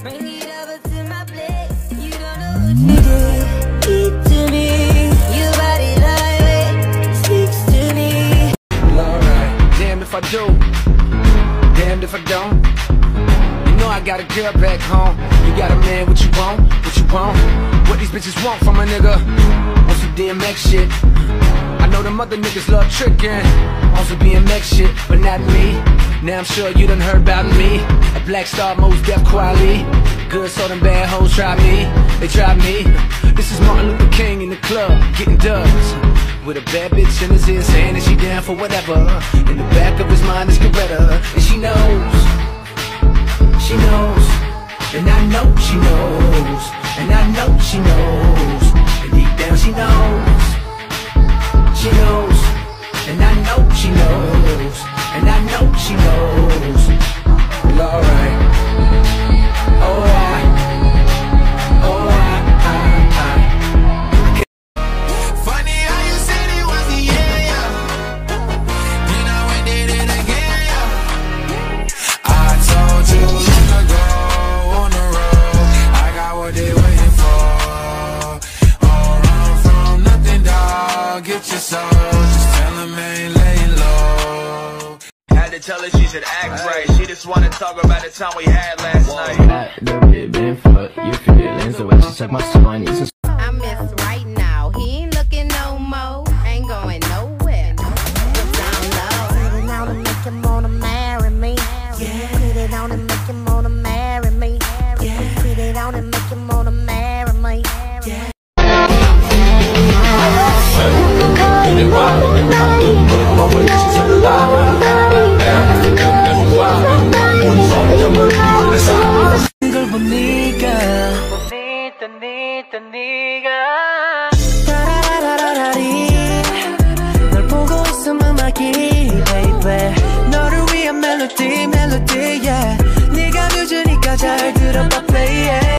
Bring it over to my place. You don't know what you did to me. Your body language speaks to me. Alright, damn if I do, damned if I don't. You know I got a girl back home. You got a man, what you want? What you want? What these bitches want from a nigga? On some DMX shit. I know them other niggas love tricking on some BMX shit, but not me. Now I'm sure you done heard about me. A black star, most deaf quality. Good, so them bad hoes try me. They try me. This is Martin Luther King in the club, getting dubs. With a bad bitch in his ear saying that she down for whatever. In the back of his mind is Coretta. And she knows. She knows. And I know she knows. And I know she knows. And deep down she knows. She knows. And I know she knows. And I know she knows. Well, alright. Alright. Alright. Funny how you said it was the yeah. Then I went did it again, yeah. I told you long ago on the road, I got what they waiting for. Don't run from nothing, dog. Get your soul. Just tell them ain't laying low. Had to tell her she should act right. She just wanna talk about the time we had last night. That bit been for your feelings. The way she check my soul, I need some. I miss right now. He ain't looking no more. Ain't going nowhere. Down low. Put it on and make him wanna marry me. Yeah. Put it on and make him wanna marry me. Yeah. Put it on and make him wanna marry me. Yeah. 걸 보니까 따라라라라리 널 보고 있으면 음악이 baby 너를 위한 멜로디 yeah 네가 늦으니까 잘 들어봐 play it.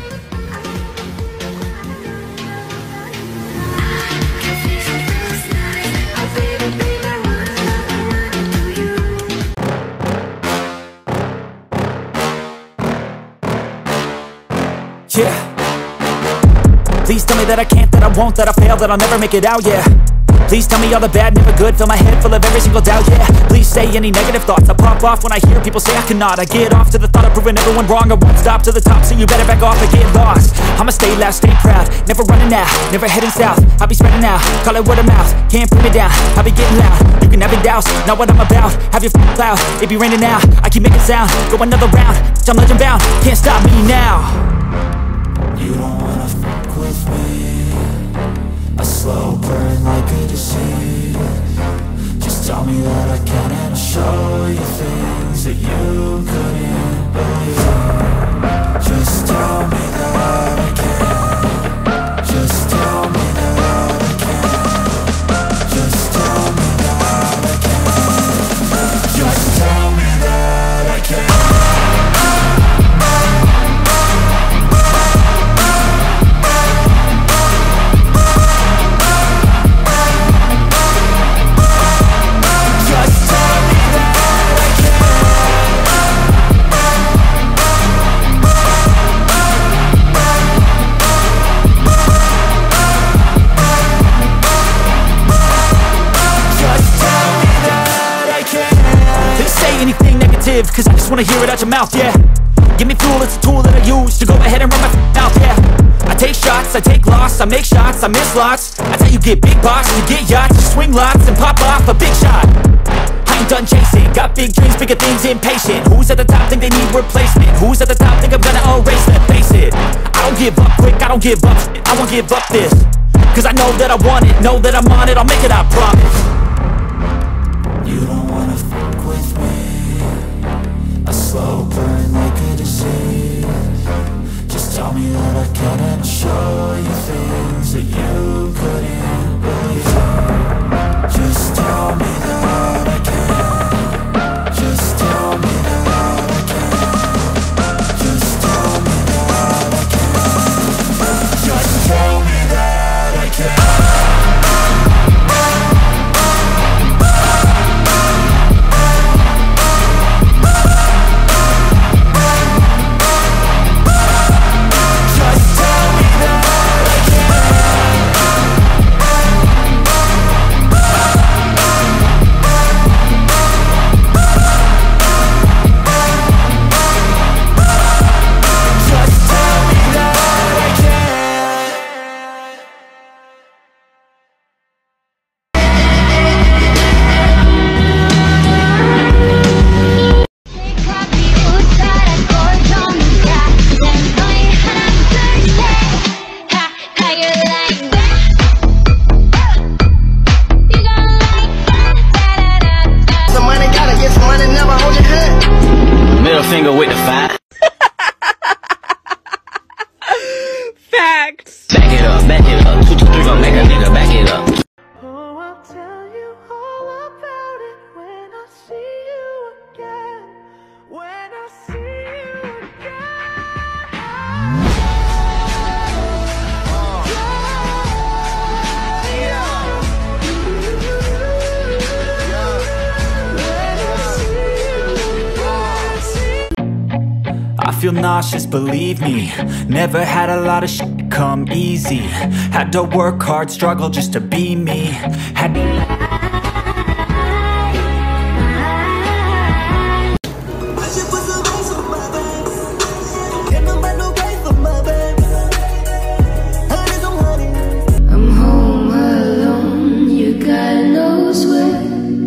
Yeah. Please tell me that I can't, that I won't, that I fail, that I'll never make it out, yeah. Please tell me all the bad, never good, fill my head full of every single doubt, yeah. Please say any negative thoughts, I pop off when I hear people say I cannot. I get off to the thought of proving everyone wrong, I won't stop to the top, so you better back off and get lost. I'ma stay loud, stay proud, never running out, never heading south. I'll be spreading out, call it word of mouth, can't put me down, I'll be getting loud. You can have it douse, not what I'm about, have your cloud, it be raining now. I keep making sound, go another round, I'm legend bound, can't stop me now. You don't wanna fuck with me. A slow burn like a disease. Just tell me that I can and I'll show you things that you couldn't believe. Just tell me that I can. Just tell me that I can. Just tell me that I can. Just tell me that I can. Cause I just wanna hear it out your mouth, yeah. Give me fuel, it's a tool that I use to go ahead and run my mouth, yeah. I take shots, I take loss, I make shots, I miss lots. That's how you get big box, you get yachts, you swing lots and pop off a big shot. I ain't done chasing, got big dreams, bigger things, impatient. Who's at the top think they need replacement? Who's at the top think I'm gonna erase them? Face it, I don't give up quick, I don't give up shit, I won't give up this. Cause I know that I want it, know that I'm on it, I'll make it, I promise. You don't wanna fuck with me. A slow burn like a disease. Just tell me that I can and I'll show you things that you couldn't believe. Just tell me that I can. Just tell me that I can. Just tell me that I can. Just tell me that I can. feel nauseous, believe me. Never had a lot of shit come easy. Had to work hard, struggle just to be me. Had I'm home alone, you God knows where.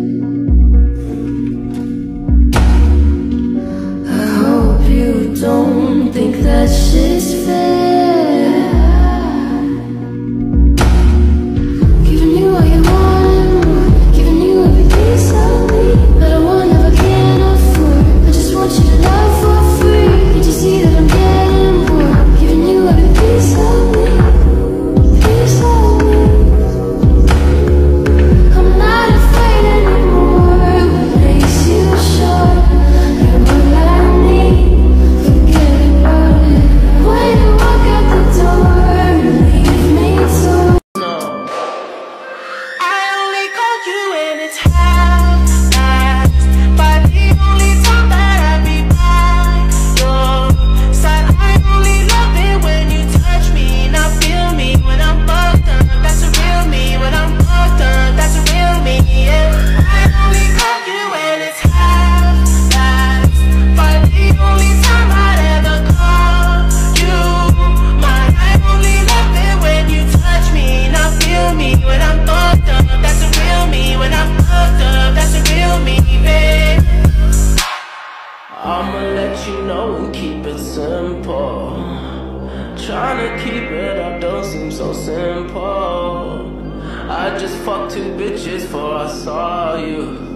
I hope you don't think that shit's fair. Giving you all you want, giving you every piece of me, but I want never can afford. I just want you to love for free. Can't you see that I'm getting bored? Giving you every piece of me, piece of me. I'm not afraid anymore. What makes you sure you're what I need? Forget about it. When you walk out the door, leave me too. I only call you when it's half-past, but the only time that I be by your side. I only love it when you touch me, not feel me when I'm fucked up. That's a real me when I'm fucked up. That's a real me, yeah. I only call you when it's half-past, but the only time I'd ever call you mine. I only love it when you touch me, not feel me when I'm fucked up. That's a real me when I'm fucked up. That's a real me, babe. I'ma let you know and keep it simple. Tryna keep it up don't seem so simple. I just fucked 2 bitches before I saw you.